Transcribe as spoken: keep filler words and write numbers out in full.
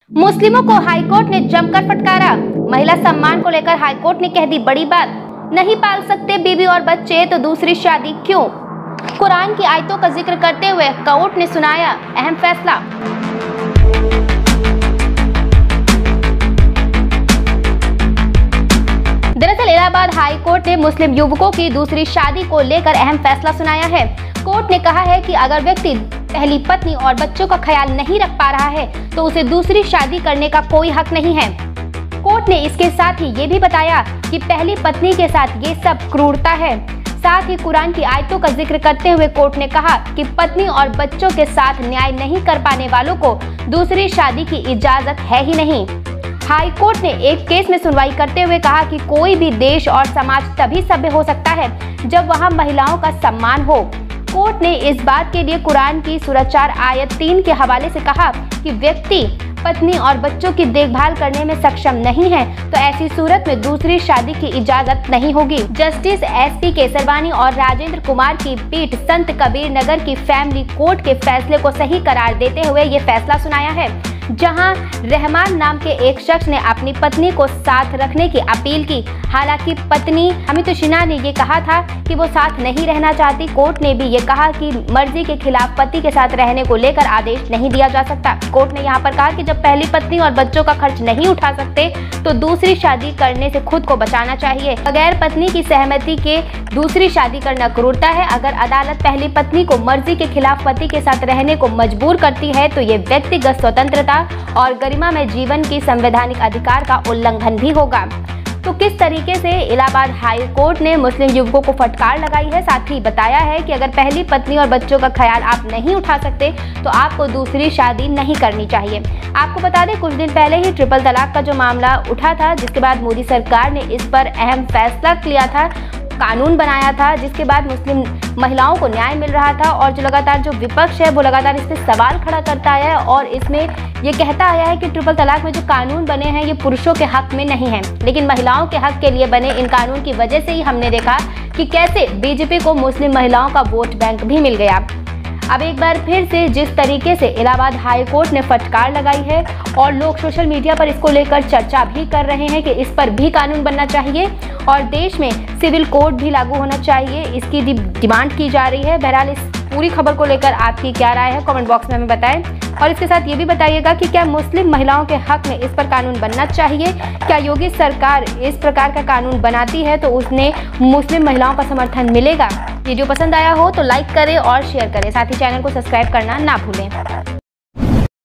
मुस्लिमों को हाईकोर्ट ने जमकर फटकारा। महिला सम्मान को लेकर हाईकोर्ट ने कह दी बड़ी बात। नहीं पाल सकते बीवी और बच्चे तो दूसरी शादी क्यों? कुरान की आयतों का जिक्र करते हुए कोर्ट ने सुनाया अहम फैसला। दरअसल इलाहाबाद हाई कोर्ट ने मुस्लिम युवकों की दूसरी शादी को लेकर अहम फैसला सुनाया है। कोर्ट ने कहा है कि अगर व्यक्ति पहली पत्नी और बच्चों का ख्याल नहीं रख पा रहा है तो उसे दूसरी शादी करने का कोई हक नहीं है। कोर्ट ने इसके साथ ही ये भी बताया कि पहली पत्नी के साथ ये सब क्रूरता है। साथ ही कुरान की आयतों का जिक्र करते हुए कोर्ट ने कहा कि पत्नी और बच्चों के साथ न्याय नहीं कर पाने वालों को दूसरी शादी की इजाजत है ही नहीं। हाई कोर्ट ने एक केस में सुनवाई करते हुए कहा कि कोई भी देश और समाज तभी सभ्य हो सकता है जब वहां महिलाओं का सम्मान हो। कोर्ट ने इस बात के लिए कुरान की सूरह चार आयत तीन के हवाले से कहा कि व्यक्ति पत्नी और बच्चों की देखभाल करने में सक्षम नहीं है तो ऐसी सूरत में दूसरी शादी की इजाजत नहीं होगी। जस्टिस एस पी केसरवानी और राजेंद्र कुमार की पीठ संत कबीर नगर की फैमिली कोर्ट के फैसले को सही करार देते हुए ये फैसला सुनाया है, जहां रहमान नाम के एक शख्स ने अपनी पत्नी को साथ रखने की अपील की। हालांकि पत्नी अमितुशिना ने ये कहा था कि वो साथ नहीं रहना चाहती। कोर्ट ने भी ये कहा कि मर्जी के खिलाफ पति के साथ रहने को लेकर आदेश नहीं दिया जा सकता। कोर्ट ने यहाँ पर कहा कि जब पहली पत्नी और बच्चों का खर्च नहीं उठा सकते तो दूसरी शादी करने से खुद को बचाना चाहिए। बगैर पत्नी की सहमति के दूसरी शादी करना क्रूरता है। अगर अदालत पहली पत्नी को मर्जी के खिलाफ पति के साथ रहने को मजबूर करती है तो ये व्यक्तिगत स्वतंत्रता और गरिमा में जीवन की संवैधानिक अधिकार का उल्लंघन भी होगा। तो किस तरीके से इलाहाबाद हाई कोर्ट ने मुस्लिम युवकों को फटकार लगाई है, साथ ही बताया है कि अगर पहली पत्नी और बच्चों का ख्याल आप नहीं उठा सकते तो आपको दूसरी शादी नहीं करनी चाहिए। आपको बता दें कुछ दिन पहले ही ट्रिपल तलाक का जो मामला उठा था, जिसके बाद मोदी सरकार ने इस पर अहम फैसला लिया था, कानून बनाया था, जिसके बाद मुस्लिम महिलाओं को न्याय मिल रहा था। और जो लगातार जो विपक्ष है वो लगातार इस पे सवाल खड़ा करता है और इसमें ये कहता आया है कि ट्रिपल तलाक में जो कानून बने हैं ये पुरुषों के हक में नहीं है, लेकिन महिलाओं के हक के लिए बने इन कानून की वजह से ही हमने देखा कि कैसे बीजेपी को मुस्लिम महिलाओं का वोट बैंक भी मिल गया। अब एक बार फिर से जिस तरीके से इलाहाबाद हाई कोर्ट ने फटकार लगाई है और लोग सोशल मीडिया पर इसको लेकर चर्चा भी कर रहे हैं कि इस पर भी कानून बनना चाहिए और देश में सिविल कोड भी लागू होना चाहिए, इसकी डिमांड की जा रही है। बहरहाल इस पूरी खबर को लेकर आपकी क्या राय है कमेंट बॉक्स में हमें बताएं और इसके साथ ये भी बताइएगा कि क्या मुस्लिम महिलाओं के हक में इस पर कानून बनना चाहिए। क्या योगी सरकार इस प्रकार का कानून बनाती है तो उसने मुस्लिम महिलाओं का समर्थन मिलेगा? वीडियो पसंद आया हो तो लाइक करें और शेयर करें, साथ ही चैनल को सब्सक्राइब करना ना भूलें।